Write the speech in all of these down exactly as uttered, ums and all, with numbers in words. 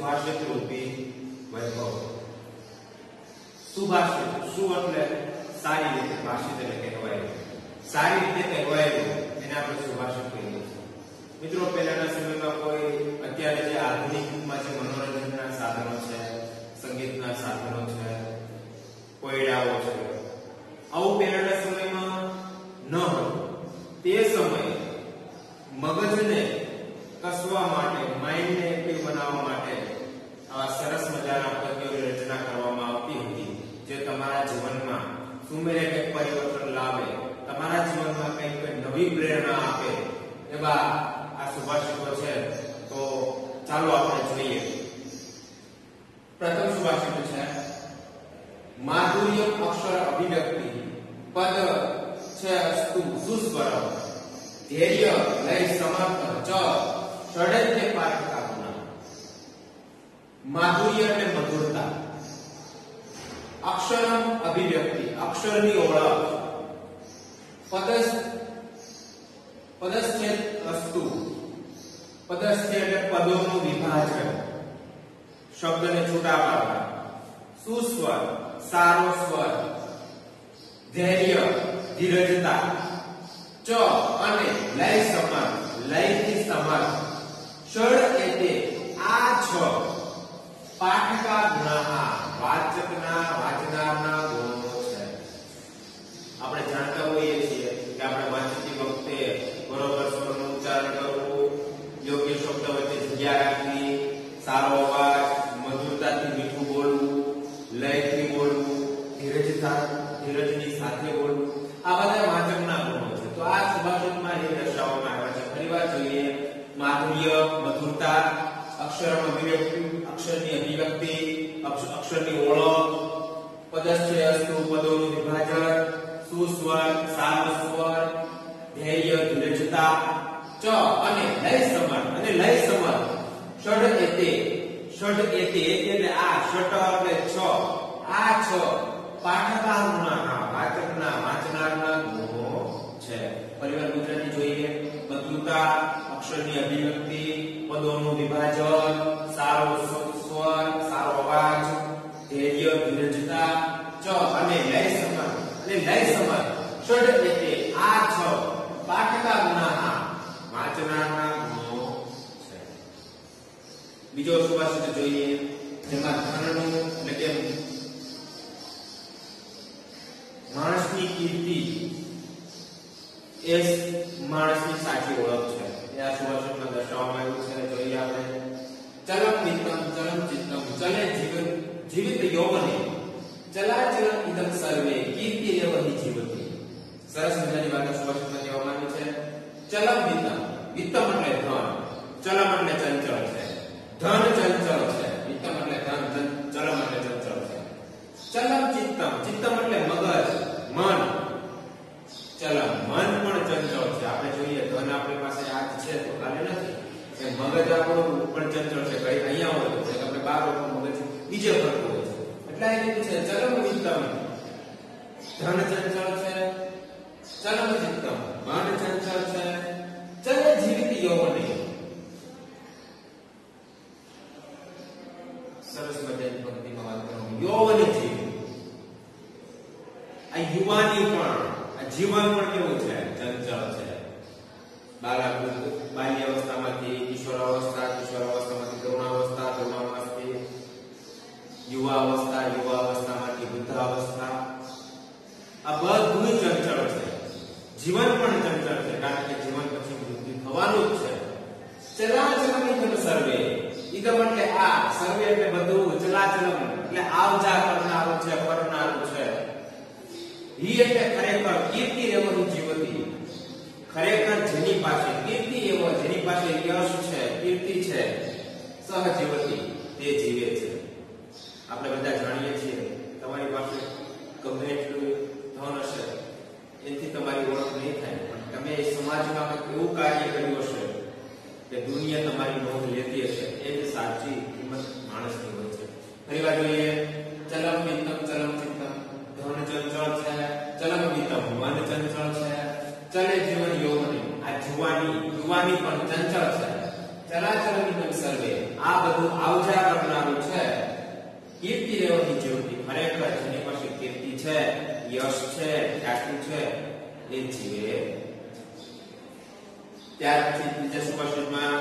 સુભાષિત રૂપી વૈભવ. સુભાષિત સુ એટલે સારી રીતે, ભાષિત એટલે કહેવાય, સારી રીતે કહેવાય એને આપણે સુભાષિત કહીએ છીએ. મિત્રો પહેલાના સમયમાં કોઈ અત્યારે જે આધુનિક યુગમાં જે મનોરંજનના સાધનો છે, સંગીતના સાધનો છે, કોયડાઓ છે, આવું પહેલાના સમયમાં ન હતું. તે સમયે મગજને કસવા માટે, માઇન્ડને એક્ટિવ બનાવવા માટે આવા સરસ મજાના પદ્યોની રચના કરવામાં આવતી હતી, જે તમારા જીવનમાં સુમેરે કંઈક પરિવર્તન લાવે, તમારા જીવનમાં કંઈક નવી પ્રેરણા આપે એવા આ સુભાષિતો છે. તો ચાલો આપણે જોઈએ. પ્રથમ સુભાષિત છે માધુર્ય અક્ષર અભિવ્યક્તિ પદ છે અસ્તુ સુસ્વરમ ધૈર્ય લય સમર્થ ચ ષડ્ય પાઠકા ગુણ. માધુર્ય એટલે મધુરતા, અક્ષરમ અભિવ્યક્તિ અક્ષરની ઓળખ, પદસ્થ પદસ્થેત અસ્તુ પદસ્થેત એટલે પદોનું વિભાજન, શબ્દને છૂટા પાડવા, સુસ્વર સારો સ્વર, ધૈર્ય ધીરજતા, ચ અને લય સમાન લયથી સમાન, ષડ એટલે આ છ પાઠકા ગુણાહા વાચકના વાંચનારના ગુણો છે. આપણે જાણતા હોઈએ છીએ કે આપણે વાંચતી વખતે બરોબર સ્વરનું ઉચ્ચારણ કરવું, યોગ્ય શબ્દ વચ્ચે જગ્યા રાખવી, સારો અવાજ, મધુરતાથી મીઠું બોલવું, લયથી બોલવું, ધીરજતા ધીરજની સાથે બોલવું, આ બધા વાચકના ગુણો છે. તો આ સુભાષિતમાં એ દર્શાવવામાં આવ્યા છે. ફરીવાર જોઈએ. માધુર્ય મધુરતા, અક્ષરમ અભિવ્યક્તિ અક્ષરની અભિવ્યક્તિ, અક્ષરની ઓળખ, પદસ્થે અસ્તુ પદોનું વિભાજન, સુસ્વર સારો સ્વર, ધૈર્ય ધીરજતા, ચ અને લય સમાન અને લય સમાન, ષડ એતે ષડ એતે એટલે આ ષટ એટલે છ, આ છ પાઠકા ગુણના વાચકના વાંચનારના ગુણો છે. પરિવાર ગુજરાતી જોઈએ. મધુરતા, અક્ષરની અભિવ્યક્તિ, પદોનું વિભાજન, સારો સ્વર, સારો અવાજ, ધૈર્ય ધીરજતા, ચ અને લય સમાન અને લય સમાન, ષડ એટલે આ છ પાઠકા ગુણના વાંચનારના ગુણો છે. બીજો સુભાષિત જોઈએ જેમાં ધનનું એટલે કે માણસની કીર્તિ એ માણસની સાચી ઓળખ છે. એ આ સુભાષિતમાં દર્શાવવામાં આવ્યું છે. જોઈએ આપણે. ચલમ નિત્યમ ચલમ ચિત્તમ ચલે જીવન જીવિત યૌવને ચલાચલમ ઇદમ સર્વે કીર્તિ એવ હિ જીવતિ. સરસ મજાની વાત સુભાષિતમાં કહેવામાં આવી છે. ચલમ નિત્યમ, નિત્યમ એટલે ધન, ચલમ એટલે ચંચળ છે, ધન ચંચળ છે, નિત્યમ એટલે ધન, ચલમ એટલે ચંચળ છે. ચલમ ચિત્તમ, ચિત્તમ એટલે મગજ મન, ચલમ મન પણ ચંચળ છે. આપણે જોઈએ ધન આપણી પાસે આજ છે તો કાલે નથી, કે મગજ આપણું પણ ચંચળ છે. કઈ અહીંયા હોય છે આપણે બાર હોય મગજ બીજે ફરતું હોય છે. એટલે એ રીતે છે ચલમ ચિત્તમ, ધન ચંચળ છે, ચલમ ચિત્તમ મન ચંચળ છે, ચલે જીવિત યૌવને. સરસ મજાની પંક્તિમાં વાત કરું. યૌવને જીવ, આ યુવાની પણ, આ જીવન પણ કેવું છે? ચંચળ છે. બાળક બાલ્ય અવસ્થામાંથી કિશોરાવસ્થા, કિશોરાવસ્થામાંથી તરુણાવસ્થા, તરુણાવસ્થાથી યુવા અવસ્થા, યુવા અવસ્થામાંથી વૃદ્ધાવસ્થા, આ બધું ચંચળ છે. જીવન પણ ચંચળ છે, કારણ કે જીવન પછી મૃત્યુ થવાનું જ છે. ચલાચલમ ઇદમ સર્વે, ઇદમ એટલે આ, સર્વે એટલે બધું, ચલાચલમ એટલે આવજા કરનારું છે, કરનારું છે. હિ એટલે ખરેખર, કીર્તિ રેવની જીવતી, ખરેખર જેની પાસે કીર્તિ એવો, જેની પાસે યશ છે, કીર્તિ છે, સહજીવતી તે જીવે છે. આપણે બધા જાણીએ છીએ તમારી પાસે ગમે એટલું ધન હશે એથી તમારી ઓળખ નહીં થાય, પણ તમે સમાજમાં કંઈક એવું કાર્ય કર્યું હશે કે દુનિયા તમારી નોંધ લેતી હશે, એ જ સાચી કિંમત માણસની હોય છે. ફરીવાર જોઈએ. ચલમ નિત્યમ ચલમ ચિત્તમ, ધન ચંચળ છે, ચલમ નિત્યમ મન ચંચળ છે, ચલે જીવન યૌવને આ જુવાની યુવાની પણ ચંચળ છે, ચલાચલમ વિદમ સર્વે આ બધું આવજા કરનારું છે કીર્તિ રેવની જીવતી ખરેખર જેની પાસે કીર્તિ છે યશ છે ખ્યાતિ છે એ જીવે ત્યાર પછી ત્રીજા સુભાષિતમાં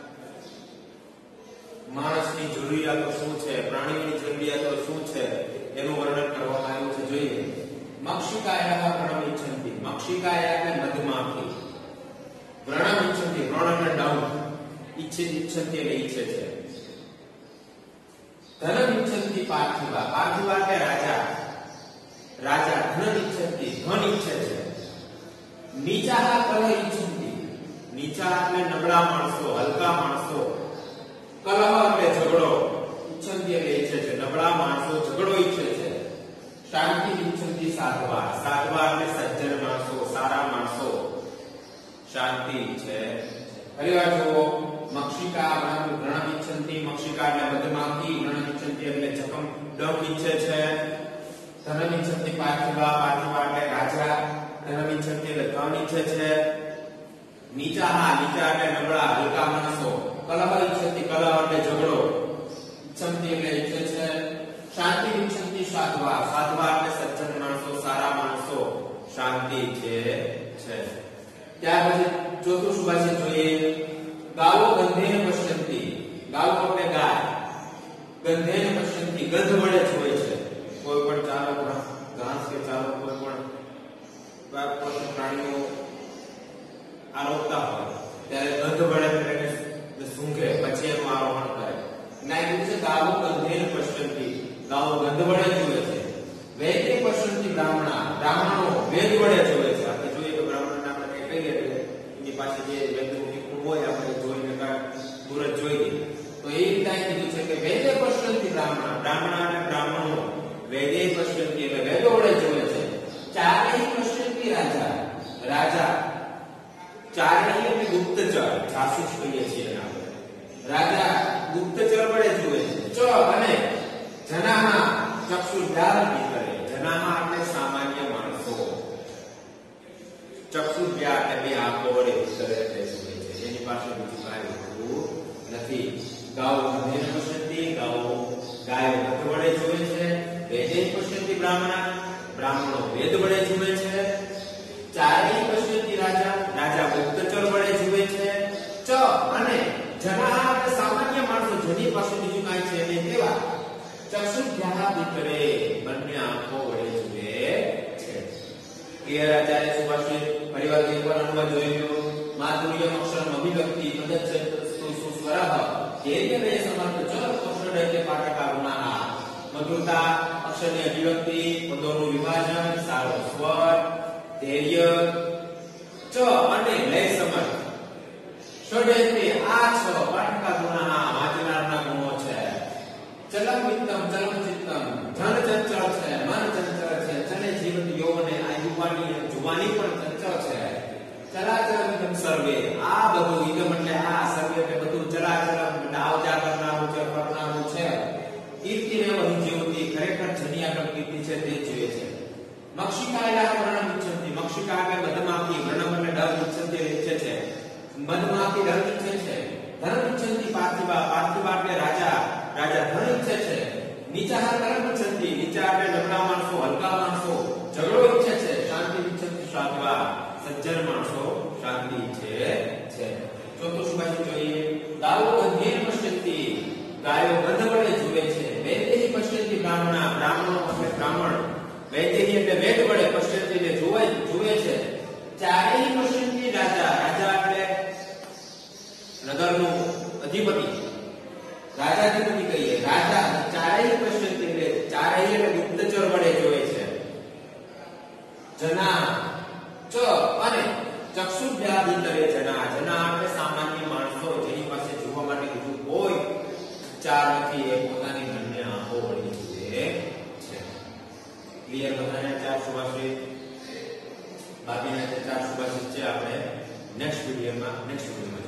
માણસની જરૂરિયાતો શું છે પ્રાણીની જરૂરિયાતો શું છે એનું વર્ણન કરવામાં આવ્યું છે જોઈએ મક્ષિકાયા વ્રણમ ઇચ્છન્તિ મક્ષિકાયા એટલે મધમાખી વ્રણમ ઇચ્છન્તિ વ્રણ એટલે ડાઉન ઈચ્છે ઇચ્છન્તિ એટલે ઈચ્છે છે ધનમ ઇચ્છન્તિ પાર્થિવા પાર્થિવા એટલે રાજા રાજા ધન ઇચ્છન્તિ ધન ઈચ્છે છે નીચા કલહ ઇચ્છન્તિ નીચા એટલે નબળા માણસો હલકા માણસો કલહ એટલે ઝઘડો ઇચ્છન્તિ એટલે ઈચ્છે છે નબળા માણસો ઝઘડો ઈચ્છે છે શાંતિ ઇચ્છન્તિ સાધવા સાધવા એટલે સજ્જન માણસો સારા માણસો શાંતિ ઈચ્છે ફરીવાર જુઓ મક્ષિકા વ્રણમ વ્રણમ ઇચ્છન્તિ મક્ષિકા એટલે મધમાખી વ્રણમ ઇચ્છન્તિ એટલે જખમ ડંખ ઈચ્છે છે ધનમ ઇચ્છન્તિ પાર્થિવા પાર્થિવા એટલે રાજા ધનમ ઇચ્છન્તિ એટલે ધન ઈચ્છે છે નીચા હા નીચા એટલે નબળા હલકા માણસો કલહ ઇચ્છન્તિ કલહ એટલે ઝઘડો ઇચ્છન્તિ એટલે ઈચ્છે છે શાંતિ ઇચ્છન્તિ સાધવા સાધવા એટલે સજ્જન માણસો સારા માણસો શાંતિ ઈચ્છે છે ત્યાર પછી ચોથું સુભાષિત જોઈએ ગાવો ગંધેન પશ્યંતિ ગાવો એટલે ગાય ગંધેન પશ્યંતિ ગંધ વડે જોવે છે કોઈ પણ ચારો ઘાસ કે ચારો કોઈ પણ પ્રાણીઓ આરોગતા હોય ત્યારે ગંધ વડે તેને સૂંઘે પછી એનું આરોહણ કરે ના એ છે ગાવો ગંધેન પશ્યંતિ ગાવો ગંધ વડે જોવે છે વેદે પશ્યંતિ બ્રાહ્મણા બ્રાહ્મણો વેદ વડે જોવે છે આપણે જોઈએ તો બ્રાહ્મણને આપણે કઈ કહીએ એની પાસે જે વેદનું નિપુણ હોય આપણે જોઈને દૂર જ જોઈ લઈએ તો એ રીતે કીધું છે કે વેદે પશ્યંતિ બ્રાહ્મણા બ્રાહ્મણા અને બ્રાહ્મણો વેદે પશ્યંતિ એટલે વેદો વડે જોવે છે ચારેય પશ્યંતિ રાજા રાજા ચારેય એટલે ગુપ્તચર જાસૂસ કહીએ છીએ આપણે રાજા ગુપ્તચર વડે જોવે છે ચ અને જનાહા ચક્ષુર્વ્યાધિ કરે જનાહા એટલે સામાન્ય માણસો ચક્ષુર્વ્યા એટલે બે આંખો વડે ઉત્તરે એટલે જોવે છે એની પાસે બીજું કાંઈ હોતું નથી ગાઓ ગંધેન પશ્યંતિ ગાઓ ગાયો ગંધ વડે જોવે છે વેદે પશ્યંતિ બ્રાહ્મણા બ્રાહ્મણો વેદ વડે જોવે છે ચારેય પશ્યંતિ રાજા રાજા ગુપ્તચર વડે જોવે છે ચ અને જનાહા એટલે સામાન્ય માણસો જેની પાસે બીજું કાંઈ છે એને કેવા ચક્ષુર્વ્યાધિ કરે બંને આંખો વડે જુએ છે કે રાજાએ સુભાષિત પરિવાર એકવાર અનુવાદ જોયો માધુર્યમ અક્ષરમ અભિવ્યક્તિ પદચ્છેદસ્તુ સુસ્વરઃ ધૈર્યમે સમર્થ ચ કૌશલ્ય પાઠકા ગુણાહ મધુરતા અક્ષરની અભિવ્યક્તિ પદોનું વિભાજન સારો સ્વર ધૈર્ય ચ અને લય સમર્થ ષડેતે આ છ પાઠકા ગુણાહ વાંચનારના ગુણો છે ચલમ વિત્તમ ચલમ ચિત્તમ ધન ચંચળ છે મન ચંચળ છે ચલે જીવન યૌવને આ યુવાની જુવાની પણ ચંચળ છે ચરાચર વિદમ સર્વે આ બધું ઇદમ એટલે આ સર્વે એટલે બધું ચરાચર એટલે આવજા કરનારું છે કરનારું છે કીર્તિ રેવની જીવતી ખરેખર જેની આગળ કીર્તિ છે તે જોઈએ છે મક્ષિકાયા વર્ણમ ઇચ્છન્તિ મક્ષિકા એટલે મધમાખી વર્ણમ એટલે ડર ઇચ્છન્તિ ઈચ્છે છે મધમાખી ડર ઈચ્છે છે ધન ઇચ્છન્તિ પાર્થિવા પાર્થિવા એટલે રાજા રાજા ધન ઈચ્છે છે નીચા કરમ ઇચ્છન્તિ નીચા એટલે નબળા માણસો હલકા માણસો ઝઘડો ઈચ્છે છે શાંતિ ઇચ્છન્તિ સાધવા સજ્જન માણસો શાંતિ ઈચ્છે છે ચોથું સુભાષિત જોઈએ ગાવો ગંધેન પશ્યંતિ ગાયો ગંધ વડે જુએ છે વેદેહી પશ્યંતિ બ્રાહ્મણા બ્રાહ્મણો એટલે બ્રાહ્મણ વેદેહી એટલે વેદ વડે પશ્યંતિ એટલે જુએ જુએ છે ચારેય પશ્યંતિ રાજા રાજા એટલે નગરનું અધિપતિ રાજાધિપતિ કહીએ રાજા ચારેય પશ્યંતિ એટલે ચારેય એટલે ગુપ્તચર વડે જોવે છે જના ચ અને ચક્ષુર્વ્યાધિ કરે જના જના એટલે સામાન્ય માણસો જેની પાસે જોવા માટે બીજું કોઈ ચાર નથી એ પોતાની બંને આંખો વડે જુએ છે ક્લિયર બધાને ચાર સુભાષિત બાકીના ચાર સુભાષિત છે આપણે નેક્સ્ટ વિડિયોમાં નેક્સ્ટ વિડિયોમાં